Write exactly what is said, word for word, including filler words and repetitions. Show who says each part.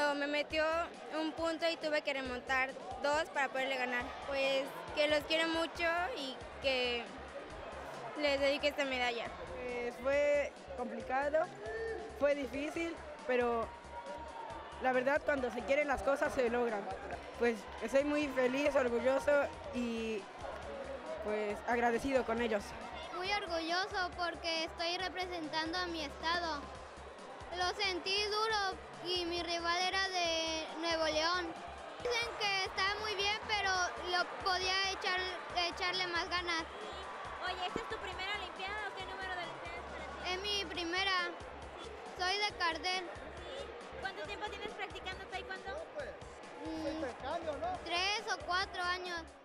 Speaker 1: cuando me metió un punto y tuve que remontar dos para poderle ganar. Pues que los quiero mucho y que les dedique esta medalla.
Speaker 2: Pues fue complicado, fue difícil, pero la verdad cuando se quieren las cosas se logran. Pues estoy muy feliz, orgulloso y pues agradecido con ellos.
Speaker 3: Muy orgulloso porque estoy representando a mi estado. Lo sentí duro y mi rival era de Nuevo León. Dicen que estaba muy bien, pero lo podía echar, echarle más ganas.
Speaker 4: Oye, ¿esta es tu primera Olimpiada o qué número de Olimpiadas para ti?
Speaker 3: Es mi primera. Soy de Cardel.
Speaker 4: Sí. ¿Cuánto tiempo tienes practicando taekwondo?
Speaker 3: Mm, tres o cuatro años.